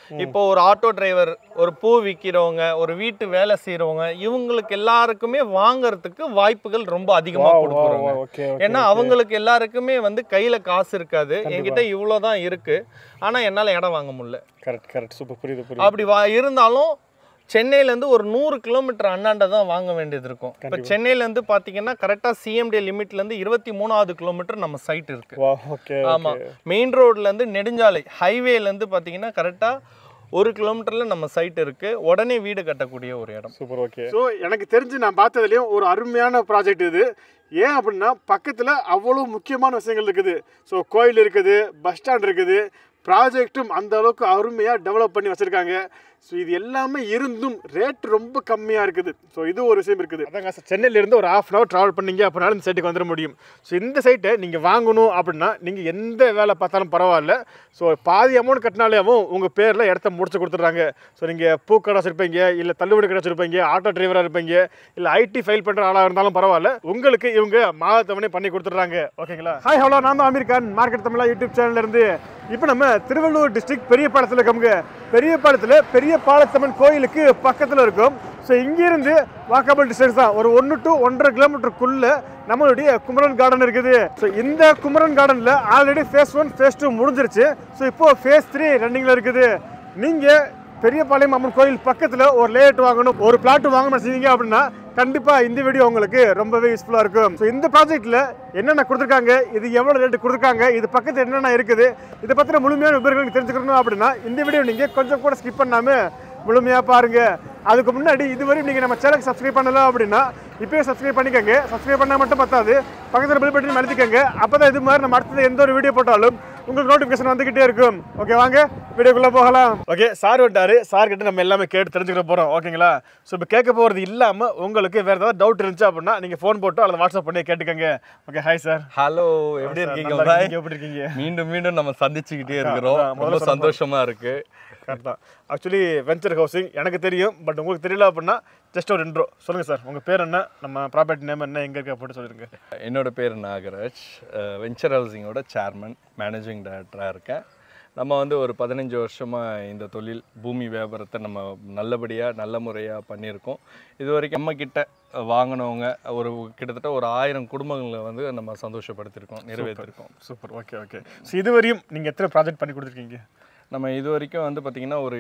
இப்போ ஒரு auto driver, ஒரு பூ விக்கிறவங்க, ஒரு வீட்டு வேலை செய்றவங்க இவங்களுக்கு எல்லாருக்குமே வாங்குறதுக்கு வாய்ப்புகள் ரொம்ப அதிகமா கொடுக்குறாங்க. ஏன்னா அவங்களுக்கு எல்லாருக்குமே வந்து கையில காசு இருக்காது. என்கிட்ட இவ்வளோ தான் இருக்கு, ஆனா என்னால இடம் வாங்க முடியல. கரெக்ட் சூப்பர், புரியுது. அப்படி இருந்தாலும் சென்னையிலேருந்து ஒரு 100 கிலோமீட்டர் அண்ணாண்ட தான் வாங்க வேண்டியது இருக்கும். இப்போ சென்னையிலேருந்து பார்த்தீங்கன்னா கரெக்டாக சிஎம்டி லிமிட்லேருந்து 23வது கிலோமீட்டர் நம்ம சைட் இருக்கு. ஆமாம், மெயின் ரோட்லேருந்து நெடுஞ்சாலை ஹைவேலேருந்து பார்த்தீங்கன்னா கரெக்டாக 1 கிலோமீட்டரில் நம்ம சைட் இருக்கு. உடனே வீடு கட்டக்கூடிய ஒரு இடம். Super, okay. ஸோ எனக்கு தெரிஞ்சு நான் பார்த்ததுலேயும் ஒரு அருமையான ப்ராஜெக்ட் இது. ஏன் அப்படின்னா பக்கத்தில் அவ்வளோ முக்கியமான விஷயங்கள் இருக்குது. ஸோ கோயில் இருக்குது, பஸ் ஸ்டாண்ட் இருக்குது, ப்ராஜெக்ட்டும் அந்த அளவுக்கு அருமையாக டெவலப் பண்ணி வச்சுருக்காங்க. ஸோ இது எல்லாமே இருந்தும் ரேட் ரொம்ப கம்மியாக இருக்குது. ஸோ இது ஒரு விஷயம் இருக்குது. அதாங்க சார், சென்னையிலேருந்து ஒரு ½ hour ட்ராவல் பண்ணிங்க அப்படின்னாலும் இந்த சைட்டுக்கு வந்துட முடியும். ஸோ இந்த சைட்டை நீங்கள் வாங்கணும் அப்படின்னா நீங்கள் எந்த வேலை பார்த்தாலும் பரவாயில்ல. ஸோ பாதி அமௌண்ட் கட்டினாலேவும் உங்கள் பேரில் இடத்த முடிச்சு கொடுத்துட்றாங்க. ஸோ நீங்கள் பூக்கடை வச்சுருப்பீங்க, இல்லை தள்ளுபடி கடை வச்சுருப்பீங்க, ஆட்டோ டிரைவராக இருப்பீங்க, இல்லை ஐடி ஃபைல் பண்ணுற ஆளாக இருந்தாலும் பரவாயில்ல, உங்களுக்கு இவங்க மாதத்தவணை பண்ணி கொடுத்துட்றாங்க. ஓகேங்களா? ஹாய், ஹலோ, நான் தான் அமீர்கான், மார்க்கெட் தமிழா யூடியூப் சேனல்லேருந்து. இப்போ நம்ம திருவள்ளூர் டிஸ்ட்ரிக்ட் பெரியபாளையத்தில் இருக்கோங்க. பெரியபாளையத்தில் பெரியபாளையத்தம்மன் கோயிலுக்கு பக்கத்தில் இருக்கும். ஸோ இங்கேருந்து வாக்கபிள் டிஸ்டன்ஸ் தான், ஒரு 1 to 1.5 கிலோமீட்டருக்குள்ளே நம்மளுடைய குமரன் கார்டன் இருக்குது. ஸோ இந்த குமரன் கார்டனில் ஆல்ரெடி ஃபேஸ் 1 ஃபேஸ் 2 முடிஞ்சிருச்சு. ஸோ இப்போது ஃபேஸ் 3 ரன்னிங்கில் இருக்குது. நீங்கள் பெரியபாளையம் அம்மன் கோயில் பக்கத்தில் ஒரு லேஅவுட் வாங்கணும், ஒரு பிளாட் வாங்கணும் செய்வீங்க அப்படின்னா கண்டிப்பாக இந்த வீடியோ உங்களுக்கு ரொம்பவே யூஸ்ஃபுல்லாக இருக்கும். ஸோ இந்த ப்ராஜெக்ட்டில் என்னென்ன கொடுத்துருக்காங்க, இது எவ்வளோ ரேட்டு கொடுத்துருக்காங்க, இது பக்கத்தில் என்னென்ன இருக்குது, இதை பற்றின முழுமையான விவரங்கள் தெரிஞ்சுக்கணும் அப்படின்னா இந்த வீடியோ நீங்கள் கொஞ்சம் கூட ஸ்கிப் பண்ணாமல் முழுமையாக பாருங்கள். அதுக்கு முன்னாடி இதுவரையும் நீங்கள் நம்ம சேனலுக்கு சப்ஸ்கிரைப் பண்ணலாம் அப்படின்னா இப்போயே சப்ஸ்கிரைப் பண்ணிக்கோங்க. சப்ஸ்கிரைப் பண்ணால் மட்டும் பத்தாது, பக்கத்தில் பெல் பட்டன் அழுத்திக்கோங்க. அப்போ தான் இது மாதிரி நம்ம அடுத்தது எந்த ஒரு வீடியோ போட்டாலும் உங்களுக்கு நோட்டிஃபிகேஷன் வந்துக்கிட்டே இருக்கும். ஓகே, வாங்க வீடியோக்குள்ளே போகலாம். ஓகே, சார் விட்டாரு, சார் கிட்ட நம்ம எல்லாமே கேட்டு தெரிஞ்சுக்கிற போகிறோம். ஓகேங்களா? ஸோ இப்போ கேட்க போகிறது இல்லாமல் உங்களுக்கு வேறு ஏதாவது டவுட் இருந்துச்சு அப்படின்னா நீங்கள் ஃபோன் போட்டு அல்லது வாட்ஸ்அப் பண்ணி கேட்டுக்கோங்க. Okay, hi sir. ஹலோ, எப்படி இருக்கீங்க? எப்படி இருக்கீங்க? மீண்டும் நம்ம சந்திச்சுக்கிட்டே இருக்கிறோம். ரொம்ப சந்தோஷமாக இருக்குது. கரெக்ட் தான். ஆக்சுவலி வெஞ்சர் ஹவுசிங் எனக்கு தெரியும், பட் உங்களுக்கு தெரியல அப்படின்னா ஜஸ்ட் ஒரு இன்ட்ரோ சொல்லுங்கள் சார். உங்கள் பேர் என்ன, நம்ம ப்ராப்பர்ட்டி நேம் என்ன, எங்கே இருக்க போட்டு சொல்லிடுங்க. என்னோட பேர் நாகராஜ், வெஞ்சர் ஹவுசிங்கோட சேர்மன், மேனேஜிங் டைரக்டராக இருக்கேன். நம்ம வந்து ஒரு 15 வருஷமாக இந்த தொழில் பூமி வியாபாரத்தை நம்ம நல்லபடியாக நல்ல முறையாக பண்ணியிருக்கோம். இது வரைக்கும் நம்மக்கிட்ட வாங்கினவங்க ஒரு கிட்டத்தட்ட ஒரு 1000 குடும்பங்களை வந்து நம்ம சந்தோஷப்படுத்தியிருக்கோம், நிறைவேற்றிருக்கோம். Super, okay. ஸோ இதுவரையும் நீங்கள் எத்தனை ப்ராஜெக்ட் பண்ணி கொடுத்துருக்கீங்க? நம்ம இது வரைக்கும் வந்து பார்த்திங்கன்னா ஒரு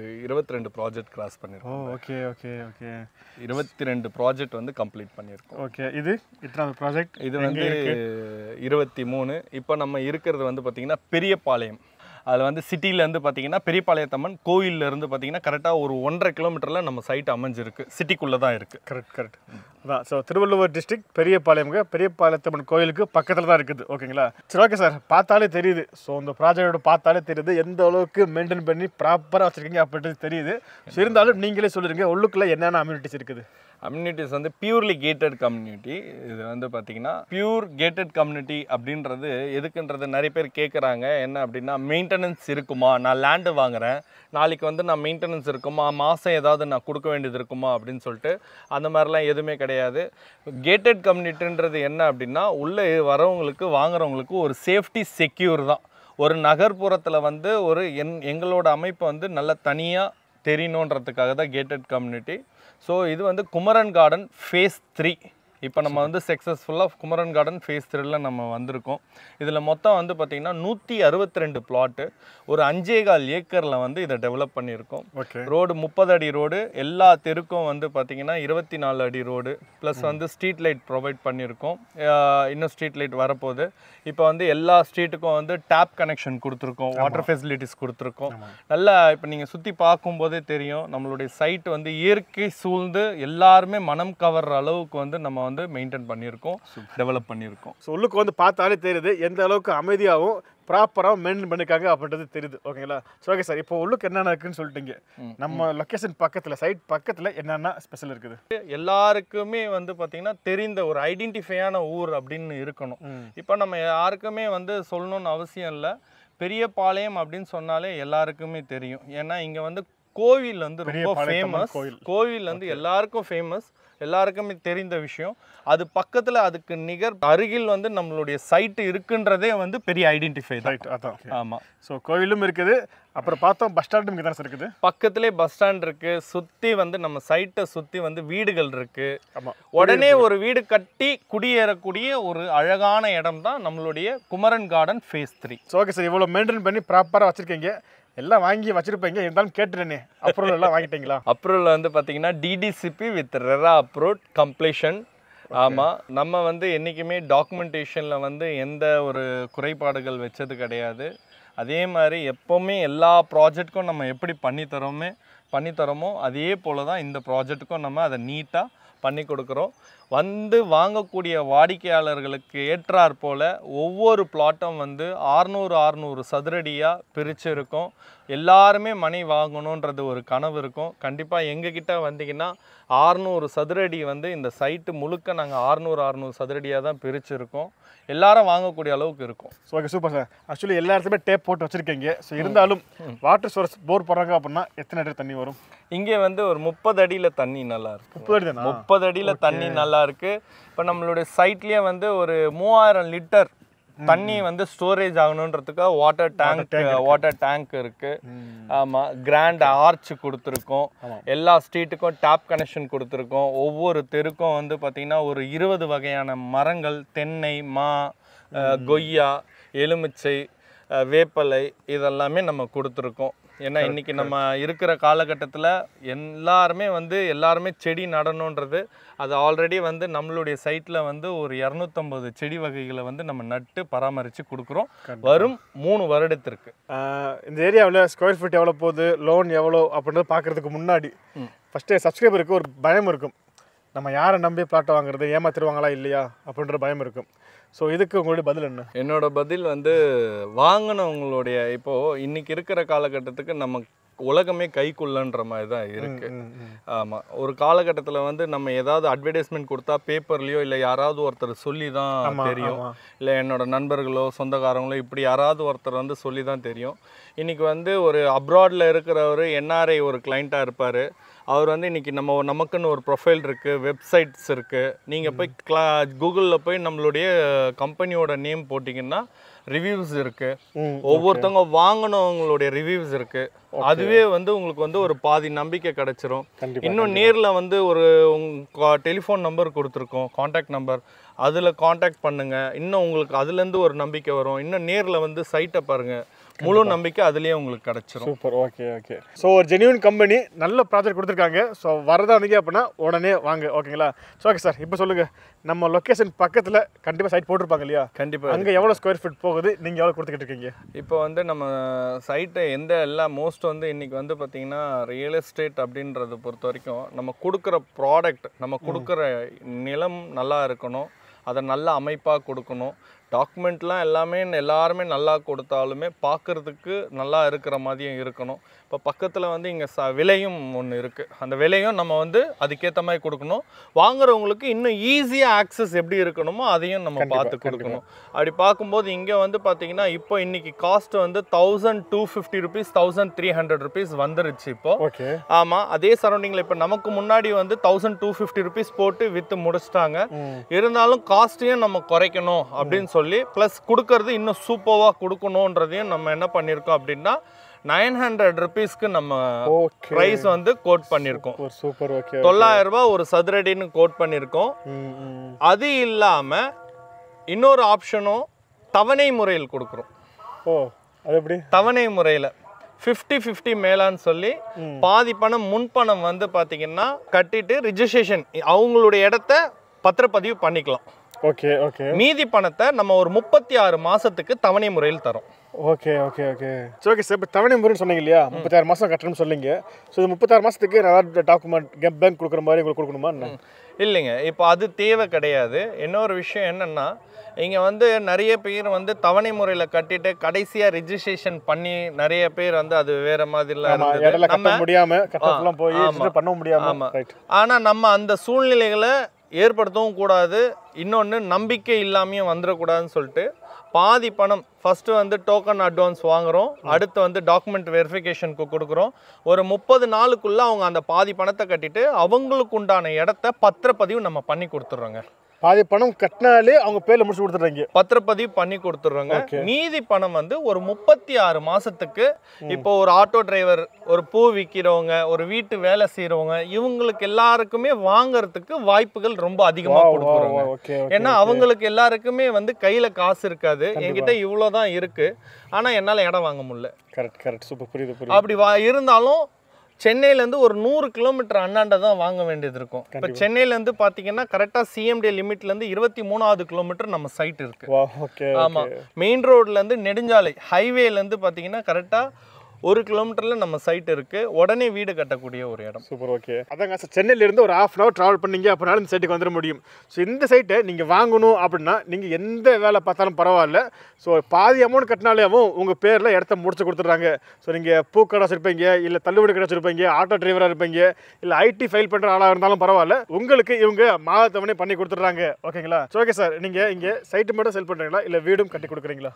22 ப்ராஜெக்ட் கிராஸ் பண்ணியிருக்கோம். ஓகே 22 ப்ராஜெக்ட் வந்து கம்ப்ளீட் பண்ணியிருக்கோம். ஓகே, இது இத்தனை ப்ராஜெக்ட்? இது வந்து 23. இப்போ நம்ம இருக்கிறது வந்து பார்த்திங்கன்னா பெரியபாளையம். அதில் வந்து சிட்டியிலேருந்து பார்த்தீங்கன்னா பெரியபாளையத்தம்மன் கோயிலேருந்து பார்த்தீங்கன்னா கரெக்டாக ஒரு 1.5 கிலோமீட்டரில் நம்ம சைட் அமைஞ்சிருக்கு. சிட்டிக்குள்ளே தான் இருக்குது. கரெக்ட் அதான். ஸோ திருவள்ளுவர் டிஸ்ட்ரிக்ட் பெரியபாளையத்தம்மன் கோயிலுக்கு பக்கத்தில் தான் இருக்குது. ஓகேங்களா? சரி, ஓகே சார். பார்த்தாலே தெரியுது. ஸோ இந்த ப்ராஜெக்டோட பார்த்தாலே தெரியுது எந்த அளவுக்கு மெயின்டைன் பண்ணி ப்ராப்பராக வச்சுருக்கீங்க அப்படின்றது தெரியுது. ஸோ இருந்தாலும் நீங்களே சொல்லிடுங்க, உள்ளுக்குள்ளே என்னென்ன அம்யூனிட்டிஸ் இருக்குது? அம்யூனிட்டிஸ் வந்து பியூர்லி கேட்டட் கம்யூனிட்டி. இது வந்து பார்த்திங்கன்னா பியூர் கேட்டட் கம்யூனிட்டி அப்படின்றது எதுக்குன்றது நிறைய பேர் கேட்குறாங்க. என்ன அப்படின்னா, மெயின்டெனன்ஸ் இருக்குமா, நான் லேண்டு வாங்குகிறேன், நாளைக்கு வந்து நான் மெயின்டெனன்ஸ் இருக்குமா, மாதம் ஏதாவது நான் கொடுக்க வேண்டியது இருக்குமா அப்படின்னு சொல்லிட்டு அந்த மாதிரிலாம் எதுவுமே கிடையாது. கேட்டட் கம்யூனிட்டின்றது என்ன அப்படின்னா, உள்ளே வரவங்களுக்கு வாங்குறவங்களுக்கு ஒரு சேஃப்டி செக்யூர் தான். ஒரு நகர்ப்புறத்தில் வந்து ஒரு எங்களோட அமைப்பு வந்து நல்லா தனியாக தெரியணுன்றதுக்காக தான் கேட்டட் கம்யூனிட்டி. ஸோ இது வந்து குமரன் கார்டன் ஃபேஸ் 3. இப்போ நம்ம வந்து சக்ஸஸ்ஃபுல்லாக குமரன் கார்டன் ஃபேஸ் 3ல நம்ம வந்திருக்கோம். இதில் மொத்தம் வந்து பார்த்திங்கன்னா 162 பிளாட்டு, ஒரு 5.25 ஏக்கரில் வந்து இதை டெவலப் பண்ணியிருக்கோம். ரோடு 30 அடி ரோடு, எல்லா தெருக்கும் வந்து பார்த்திங்கன்னா 24 அடி ரோடு, ப்ளஸ் வந்து ஸ்ட்ரீட் லைட் ப்ரொவைட் பண்ணியிருக்கோம். இன்னும் ஸ்ட்ரீட் லைட் வரப்போகுது. இப்போ வந்து எல்லா ஸ்ட்ரீட்டுக்கும் வந்து டேப் கனெக்ஷன் கொடுத்துருக்கோம், வாட்டர் ஃபெசிலிட்டிஸ் கொடுத்துருக்கோம். நல்லா இப்போ நீங்கள் சுற்றி பார்க்கும்போதே தெரியும், நம்மளுடைய சைட் வந்து இயற்கை சூழ்ந்து எல்லாருமே மனம் கவர்ற அளவுக்கு வந்து நம்ம வந்து மெயின்டைன் பண்ணியிருக்கோம், டெவலப் பண்ணியிருக்கோம். ஸோ உள்ளுக்கு வந்து பார்த்தாலே தெரியுது எந்த அளவுக்கு அமைதியாகவும் ப்ராப்பராக மெயின்டைன் பண்ணியிருக்காங்க அப்படின்றது தெரியுது. ஓகேங்களா? ஸோ ஓகே சார், இப்போ உள்ளுக்கு என்னென்ன இருக்குன்னு சொல்லிட்டீங்க. நம்ம லொக்கேஷன் பக்கத்தில், சைட் பக்கத்தில் என்னென்ன ஸ்பெஷல் இருக்குது? எல்லாருக்குமே வந்து பார்த்திங்கன்னா தெரிந்த ஒரு ஐடென்டிஃபையான ஊர் அப்படின்னு இருக்கணும். இப்போ நம்ம யாருக்குமே வந்து சொல்லணும்னு அவசியம் இல்லை. பெரியபாளையம் அப்படின்னு சொன்னாலே எல்லாருக்குமே தெரியும். ஏன்னா இங்கே வந்து கோவில் வந்து ரொம்ப ஃபேமஸ். கோவில் வந்து எல்லாருக்கும் ஃபேமஸ், எல்லாருக்குமே தெரிந்த விஷயம். அது பக்கத்தில் அதுக்கு நிகர் அருகில் வந்து நம்மளுடைய சைட்டு இருக்குன்றதே வந்து பெரிய ஐடென்டிஃபை தான். அதான். ஆமாம். ஸோ கோவிலும் இருக்குது, அப்புறம் பார்த்தோம் பஸ் ஸ்டாண்டும் இங்கே தான் சார் இருக்குது. பக்கத்துலேயே பஸ் ஸ்டாண்ட் இருக்குது. சுற்றி வந்து நம்ம சைட்டை சுற்றி வந்து வீடுகள் இருக்குது. ஆமாம், உடனே ஒரு வீடு கட்டி குடியேறக்கூடிய ஒரு அழகான இடம் தான் நம்மளுடைய Kumaran garden phase 3. Okay sir, இவ்வளோ மெயின்டைன் பண்ணி ப்ராப்பராக வச்சுருக்கீங்க, எல்லாம் வாங்கி வச்சுருப்பீங்க, இருந்தாலும் கேட்டுட்டேனே அப்ரூவல் எல்லாம் வாங்கிட்டீங்களா? அப்ரூவல் வந்து பார்த்தீங்கன்னா DTCP with RERA approve completion. ஆமாம், நம்ம வந்து என்றைக்குமே டாக்குமெண்டேஷனில் வந்து எந்த ஒரு குறைபாடுகள் வச்சது கிடையாது. அதே மாதிரி எப்போவுமே எல்லா ப்ராஜெக்ட்டுக்கும் நம்ம எப்படி பண்ணித்தரோமோ அதே போல் தான் இந்த ப்ராஜெக்ட்டுக்கும் நம்ம அதை நீட்டாக பண்ணி கொடுக்குறோம். வந்து வாங்கக்கூடிய வாடிக்கையாளர்களுக்கு ஏற்றாற் போல் ஒவ்வொரு பிளாட்டும் வந்து 600 சதுரடியாக பிரித்து இருக்கும். எல்லாருமே மனை வாங்கணுன்றது ஒரு கனவு இருக்கும். கண்டிப்பாக எங்ககிட்ட வந்தீங்கன்னா 600 சதுரடி வந்து இந்த சைட்டு முழுக்க நாங்கள் 600 சதுரடியாக தான் பிரிச்சுருக்கோம். எல்லாரும் வாங்கக்கூடிய அளவுக்கு இருக்கும். So okay, super sir. Actually எல்லா இடத்துலையுமே டேப் போட்டு வச்சுருக்கீங்க. ஸோ இருந்தாலும் வாட்டர் சோர்ஸ் போர் போடுறாங்க அப்படின்னா எத்தனை அடி தண்ணி வரும்? இங்கே வந்து ஒரு 30 அடியில் தண்ணி நல்லா இருக்கு. 30 அடி தானா? 30 அடியில் தண்ணி நல்லா இருக்குது. இப்போ நம்மளுடைய சைட்லேயே வந்து ஒரு 3000 லிட்டர் தண்ணி வந்து ஸ்டோரேஜ் ஆகணுன்றதுக்காக வாட்டர் டேங்க் இருக்குது. ஆமாம், கிராண்ட் ஆர்ச் கொடுத்துருக்கோம். எல்லா ஸ்ட்ரீட்டுக்கும் டேப் கனெக்ஷன் கொடுத்துருக்கோம். ஒவ்வொரு தெருக்கும் வந்து பார்த்திங்கன்னா ஒரு 20 வகையான மரங்கள், தென்னை, மா, கொய்யா, எலுமிச்சை, வேப்பலை இதெல்லாமே நம்ம கொடுத்துருக்கோம். ஏன்னா இன்றைக்கி நம்ம இருக்கிற காலகட்டத்தில் எல்லாருமே செடி நடணுன்றது. அது ஆல்ரெடி வந்து நம்மளுடைய சைட்டில் வந்து ஒரு 250 செடி வகைகளை வந்து நம்ம நட்டு பராமரித்து கொடுக்குறோம் வரும் 3 வருடத்திற்கு. இந்த ஏரியாவில் ஸ்கொயர் ஃபீட் எவ்வளோ போகுது, லோன் எவ்வளோ அப்படின்றத பார்க்குறதுக்கு முன்னாடி ஃபஸ்ட்டு சப்ஸ்கிரைபருக்கு ஒரு பயம் இருக்கும். நம்ம யாரை நம்பி பிளாட்டை வாங்குறது, ஏமாத்திருவாங்களா இல்லையா அப்படின்ற பயம் இருக்கும். ஸோ இதுக்கு உங்களுடைய பதில் என்ன? என்னோட பதில் வந்து வாங்கினவங்களுடைய இப்போது இன்றைக்கி இருக்கிற காலகட்டத்துக்கு நம்ம உலகமே கைக்குள்ளன்ற மாதிரி தான் இருக்குது. ஆமாம், ஒரு காலகட்டத்தில் வந்து நம்ம ஏதாவது அட்வர்டைஸ்மெண்ட் கொடுத்தா பேப்பர்லேயோ இல்லை யாராவது ஒருத்தர் சொல்லி தான் தெரியும். இல்லை என்னோட நண்பர்களோ சொந்தக்காரங்களோ இப்படி யாராவது ஒருத்தர் வந்து சொல்லி தான் தெரியும். இன்றைக்கி வந்து ஒரு அப்ராடில் இருக்கிறவர் என்ஆர்ஐ ஒரு கிளைண்ட்டாக இருப்பார். அவர் வந்து இன்றைக்கி நமக்குன்னு ஒரு ப்ரொஃபைல் இருக்குது, வெப்சைட்ஸ் இருக்குது. நீங்கள் போய் கூகுளில் போய் நம்மளுடைய கம்பெனியோட நேம் போட்டிங்கன்னா ரிவ்யூஸ் இருக்குது. ஒவ்வொருத்தவங்க வாங்கினவங்களுடைய ரிவ்யூஸ் இருக்குது. அதுவே வந்து உங்களுக்கு வந்து ஒரு பாதி நம்பிக்கை கிடைச்சிரும். இன்னும் நேரில் வந்து ஒரு டெலிஃபோன் நம்பர் கொடுத்துருக்கோம், காண்டாக்ட் நம்பர், அதில் காண்டாக்ட் பண்ணுங்கள். இன்னும் உங்களுக்கு அதுலேருந்து ஒரு நம்பிக்கை வரும். இன்னும் நேரில் வந்து சைட்டை பாருங்கள், முழு நம்பிக்கை அதுலேயே உங்களுக்கு கிடச்சிரும். Super, okay okay. ஸோ ஒரு ஜென்யூன் கம்பெனி நல்ல ப்ராஜெக்ட் கொடுத்துருக்காங்க. ஸோ வரதா வந்தீங்க அப்படின்னா உடனே வாங்க, ஓகேங்களா? ஸோ ஓகே சார், இப்போ சொல்லுங்கள், நம்ம லொக்கேஷன் பக்கத்தில் கண்டிப்பாக சைட் போட்டிருப்பாங்க இல்லையா? கண்டிப்பாக. அங்கே எவ்வளோ ஸ்கொயர் ஃபீட் போகுது, நீங்கள் எவ்வளோ கொடுத்துக்கிட்டு இருக்கீங்க? இப்போ வந்து நம்ம சைட்டை மோஸ்ட் வந்து இன்றைக்கி வந்து பார்த்திங்கன்னா ரியல் எஸ்டேட் அப்படின்றத பொறுத்த வரைக்கும் நம்ம கொடுக்குற ப்ராடக்ட், நம்ம கொடுக்குற நிலம் நல்லா இருக்கணும், அதை நல்ல அமைப்பாக கொடுக்கணும். டாக்குமெண்ட்லாம் எல்லாருமே நல்லா கொடுத்தாலுமே பார்க்குறதுக்கு நல்லா இருக்கிற மாதிரியும் இருக்கணும். இப்போ பக்கத்தில் வந்து இங்கே விலையும் ஒன்று இருக்குது. அந்த விலையும் நம்ம வந்து அதுக்கேற்ற மாதிரி கொடுக்கணும். வாங்குறவங்களுக்கு இன்னும் ஈஸியாக ஆக்சஸ் எப்படி இருக்கணுமோ அதையும் நம்ம பார்த்து கொடுக்கணும். அப்படி பார்க்கும்போது இங்கே வந்து பார்த்திங்கன்னா இப்போ இன்றைக்கி காஸ்ட் வந்து 1250 rupees 1300 rupees வந்துருச்சு இப்போது. ஆமாம், அதே சரௌண்டிங்கில் இப்போ நமக்கு முன்னாடி வந்து 1250 rupees போட்டு விற்று முடிச்சிட்டாங்க. இருந்தாலும் காஸ்ட்டையும் நம்ம குறைக்கணும் அப்படின்னு சொல்லி ப்ளஸ் கொடுக்கறது இன்னும் சூப்பராக கொடுக்கணுன்றதையும் நம்ம என்ன பண்ணியிருக்கோம் அப்படின்னா 900 rupeesக்கு நம்ம ப்ரைஸ் வந்து கோட் பண்ணியிருக்கோம். Super, okay. 900 ரூபாய் ஒரு சதுரடின்னு கோட் பண்ணியிருக்கோம். அது இல்லாமல் இன்னொரு ஆப்ஷனும் தவணை முறையில் கொடுக்குறோம். அது எப்படி? தவணை முறையில் 50-50 மேலான்னு சொல்லி பாதி பணம் முன்பணம் வந்து பார்த்தீங்கன்னா கட்டிட்டு ரிஜிஸ்ட்ரேஷன் அவங்களுடைய இடத்த பத்திரப்பதிவு பண்ணிக்கலாம். Okay okay. மீதி பணத்தை நம்ம ஒரு 36 மாதத்துக்கு தவணை முறையில் தரோம். Okay okay okay. So okay sir, இப்போ தவணை முறைன்னு சொன்னீங்க இல்லையா, 36 மாதம் கட்டணும்னு சொன்னீங்க. ஸோ இது 36 மாதத்துக்கு நல்லா டாக்குமெண்ட் பேங்க் கொடுக்குற மாதிரி உங்களுக்கு கொடுக்கணுமா? இல்லைங்க, இப்போ அது தேவை கிடையாது. இன்னொரு விஷயம் என்னென்னா, இங்கே வந்து நிறைய பேர் வந்து தவணை முறையில் கட்டிட்டு கடைசியாக ரிஜிஸ்ட்ரேஷன் பண்ணி நிறைய பேர் வந்து அது வேறு மாதிரிலாம் பண்ண முடியாமல். ஆனால் நம்ம அந்த சூழ்நிலைகளை ஏற்படுத்தவும் கூடாது. இன்னொன்று நம்பிக்கை இல்லாமையும் வந்துடக்கூடாதுன்னு சொல்லிட்டு பாதி பணம் ஃபஸ்ட்டு வந்து டோக்கன் அட்வான்ஸ் வாங்குகிறோம். அடுத்து வந்து டாக்குமெண்ட் வெரிஃபிகேஷனுக்கு கொடுக்குறோம். ஒரு 30 நாளுக்குள்ளே அவங்க அந்த பாதி பணத்தை கட்டிட்டு அவங்களுக்கு உண்டான இடத்த பத்திரப்பதிவு நம்ம பண்ணி கொடுத்துட்றோங்க. பாதி பணம் கட்டினாலே அவங்க பேர்ல முடிச்சு கொடுத்துறாங்க, பத்திரப்பதிவு பண்ணி கொடுத்துட்றாங்க. மீதி பணம் வந்து ஒரு 36 மாசத்துக்கு இப்போ ஒரு ஆட்டோ டிரைவர், ஒரு பூ விற்கிறவங்க, ஒரு வீட்டு வேலை செய்யறவங்க, இவங்களுக்கு எல்லாருக்குமே வாங்கறதுக்கு வாய்ப்புகள் ரொம்ப அதிகமா கொடுக்குறாங்க. ஏன்னா அவங்களுக்கு எல்லாருக்குமே வந்து கையில காசு இருக்காது, என்கிட்ட இவ்வளவுதான் இருக்கு, ஆனா என்னால இடம் வாங்க முடியல. கரெக்ட் சூப்பர், புரியுது. அப்படி இருந்தாலும் சென்னையிலேருந்து ஒரு 100 கிலோமீட்டர் அண்ணாண்ட தான் வாங்க வேண்டியது இருக்கும். இப்போ சென்னையிலேருந்து பார்த்தீங்கன்னா கரெக்டாக சிஎம்டி லிமிட்லேருந்து 23வது கிலோமீட்டர் நம்ம சைட் இருக்கு. ஆமாம், மெயின் ரோட்லேருந்து நெடுஞ்சாலை ஹைவேலேருந்து பார்த்தீங்கன்னா கரெக்டாக 1 கிலோமீட்டரில் நம்ம சைட் இருக்குது. உடனே வீடு கட்டக்கூடிய ஒரு இடம். Super, okay. அதாங்க சார், சென்னையிலேருந்து ஒரு 1/2 hour ட்ராவல் பண்ணீங்க அப்படின்னாலும் இந்த சைட்டுக்கு வந்துட முடியும். ஸோ இந்த சைட்டை நீங்கள் வாங்கணும் அப்படின்னா நீங்கள் எந்த வேலை பார்த்தாலும் பரவாயில்ல, ஸோ பாதி அமௌண்ட் கட்டினாலேவும் உங்கள் பேரில் இடத்த முடிச்சு கொடுத்துட்றாங்க. ஸோ நீங்கள் பூக்கடை வச்சுருப்பீங்க, இல்லை தள்ளுபடி கடை வச்சுருப்பீங்க, ஆட்டோ டிரைவராக இருப்பீங்க, இல்லை ஐடி ஃபைல் பண்ணுற ஆளாக இருந்தாலும் பரவாயில்ல, உங்களுக்கு இவங்க மாதத்தவணை பண்ணி கொடுத்துட்றாங்க. ஓகேங்களா? ஸோ ஓகே சார், நீங்கள் இங்கே சைட்டு மட்டும் செல் பண்ணுறீங்களா இல்லை வீடும் கட்டி கொடுக்குறீங்களா?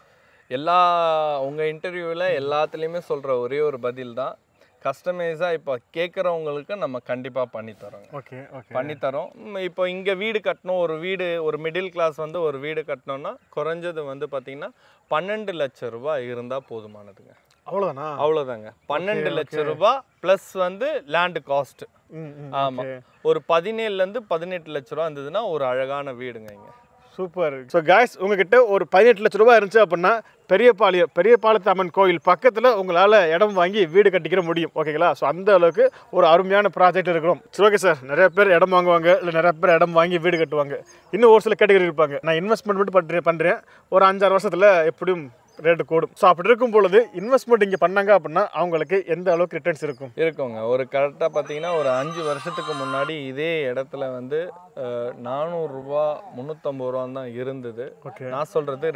உங்கள் இன்டர்வியூவில் எல்லாத்துலேயுமே சொல்கிற ஒரே ஒரு பதில் தான், கஸ்டமைஸாக இப்போ கேட்குறவங்களுக்கு நம்ம கண்டிப்பாக பண்ணித்தரோங்க. ஓகே, பண்ணித்தரோம். இப்போ இங்கே வீடு கட்டணும், ஒரு மிடில் கிளாஸ் வந்து ஒரு வீடு கட்டணும்னா குறைஞ்சது வந்து பார்த்திங்கன்னா 12 லட்சம் ரூபாய் இருந்தால் போதுமானதுங்க. அவ்வளோதானா? அவ்வளோதாங்க. 12 லட்சம் ரூபாய் ப்ளஸ் வந்து லேண்டு காஸ்ட். ஆமாம், ஒரு 17லேருந்து 18 லட்ச ரூபா இருந்ததுன்னா ஒரு அழகான வீடுங்க இங்கே. சூப்பர். ஸோ காய்ஸ், உங்ககிட்ட ஒரு 18 லட்ச ரூபாய் இருந்துச்சு அப்படின்னா பெரியபாளையத்து அம்மன் கோயில் பக்கத்தில் உங்களால் இடம் வாங்கி வீடு கட்டிக்கிற முடியும். ஓகேங்களா? ஸோ அந்த அளவுக்கு ஒரு அருமையான ப்ராஜெக்ட் இருக்கிறோம். சரி, ஓகே சார், நிறைய பேர் இடம் வாங்குவாங்க, இல்லை நிறைய பேர் இடம் வாங்கி வீடு கட்டுவாங்க. இன்னும் ஒரு சில கேட்டகரி இருப்பாங்க, நான் இன்வெஸ்ட்மெண்ட் மட்டும் பண்ணுறேன், ஒரு 5-6 வருஷத்தில் எப்படியும் ரேட்டு கூடும். ஸோ அப்படி இருக்கும் பொழுது இன்வெஸ்ட்மெண்ட் இங்கே பண்ணாங்க அப்படின்னா அவங்களுக்கு எந்த அளவுக்கு ரிட்டர்ன்ஸ் இருக்குங்க? ஒரு கரெக்டாக பார்த்தீங்கன்னா ஒரு 5 வருஷத்துக்கு முன்னாடி இதே இடத்துல வந்து 400 ரூபா 350 ரூபா தான் இருந்தது. நான் சொல்கிறது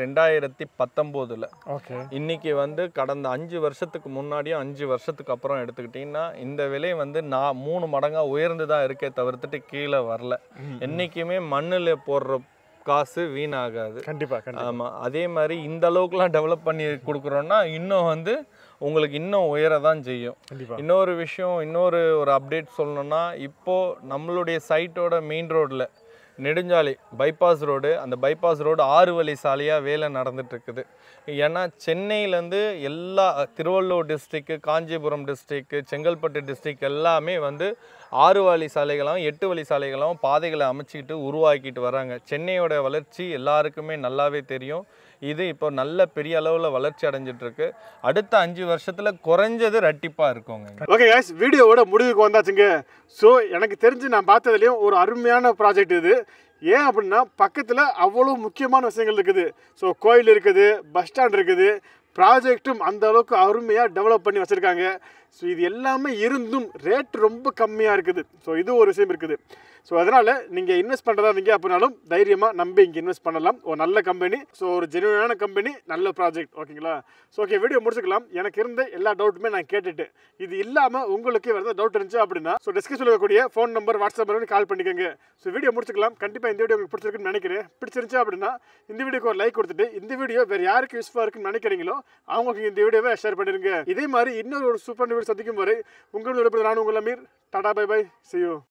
2019. இன்னைக்கு வந்து கடந்த 5 வருஷத்துக்கு முன்னாடியும் 5 வருஷத்துக்கு அப்புறம் எடுத்துக்கிட்டிங்கன்னா இந்த விலை வந்து 3 மடங்காக உயர்ந்து தான் இருக்கே தவிர்த்துட்டு கீழே வரல. என்றைக்குமே மண்ணில் போடுற காசு வீணாகாது. கண்டிப்பாக. ஆமாம், அதே மாதிரி இந்த அளவுக்குலாம் டெவலப் பண்ணி கொடுக்குறோன்னா இன்னும் வந்து உங்களுக்கு இன்னும் உயர தான் செய்யும். இன்னொரு விஷயம், ஒரு அப்டேட் சொல்லணும்னா, இப்போது நம்மளுடைய சைட்டோட மெயின் ரோடில் நெடுஞ்சாலை பைபாஸ் ரோடு, அந்த பைபாஸ் ரோடு 6 வழி சாலையாக வேலை நடந்துகிட்ருக்குது. ஏன்னா சென்னையிலேருந்து எல்லா திருவள்ளூர் டிஸ்ட்ரிக்கு, காஞ்சிபுரம் டிஸ்ட்ரிக்கு, செங்கல்பட்டு டிஸ்ட்ரிக் எல்லாமே வந்து 6 வழி சாலைகளாகவும் 8 வழி சாலைகளாகவும் பாதைகளை அமைச்சிக்கிட்டு உருவாக்கிட்டு வராங்க. சென்னையோட வளர்ச்சி எல்லாருக்குமே நல்லாவே தெரியும். இது இப்போ நல்ல பெரிய அளவில் வளர்ச்சி அடைஞ்சிட்ருக்கு. அடுத்த 5 வருஷத்தில் குறைஞ்சது ரெட்டிப்பாக இருக்குங்க. ஓகே காய்ஸ், வீடியோவோட முடிவுக்கு வந்தாச்சுங்க. ஸோ எனக்கு தெரிஞ்சு நான் பார்த்ததுலேயும் ஒரு அருமையான ப்ராஜெக்ட் இது. ஏன் அப்படின்னா பக்கத்தில் அவ்வளோ முக்கியமான விஷயங்கள் இருக்குது. ஸோ கோயில் இருக்குது, பஸ் ஸ்டாண்ட் இருக்குது, ப்ராஜெக்ட்டும் அந்த அளவுக்கு அருமையாக டெவலப் பண்ணி வச்சுருக்காங்க. ஸோ இது எல்லாமே இருந்தும் ரேட் ரொம்ப கம்மியாக இருக்குது. ஸோ இது ஒரு விஷயம் இருக்குது. ஸோ அதனால் நீங்கள் இன்வெஸ்ட் பண்ணுறதா இருந்தீங்க அப்படின்னாலும் தைரியமாக நம்பி இங்கே இன்வெஸ்ட் பண்ணலாம். ஒரு நல்ல கம்பெனி, ஸோ ஒரு ஜெனுவனான கம்பெனி, நல்ல ப்ராஜெக்ட். ஓகேங்களா? ஸோ ஓகே, வீடியோ முடிச்சுக்கலாம். எனக்கு இருந்த எல்லா டவுட்டுமே நான் கேட்டுட்டு, இது இல்லாமல் உங்களுக்கு வேறு டவுட் இருந்துச்சு அப்படின்னா ஸோ டிஸ்கஸ் சொல்லக்கூடிய phone number, WhatsApp number call பண்ணிக்கோங்க. ஸோ வீடியோ முடிச்சுக்கலாம். கண்டிப்பாக இந்த வீடியோ உங்களுக்கு பிடிச்சிருக்குன்னு நினைக்கிறேன். பிடிச்சிருந்துச்சு அப்படின்னா இந்த வீடியோக்கு ஒரு லைக் கொடுத்துட்டு, இந்த வீடியோ வேறு யாருக்கு யூஸ்ஃபுல்லாக இருக்குன்னு நினைக்கிறீங்களோ அவங்களுக்கு இந்த வீடியோவை ஷேர் பண்ணிடுங்க. இதே மாதிரி இன்னொரு சூப்பர் வீடியோ சந்திக்கும் வரை உங்களோட நான் உங்கள் Aamir. Tata, bye bye, see you.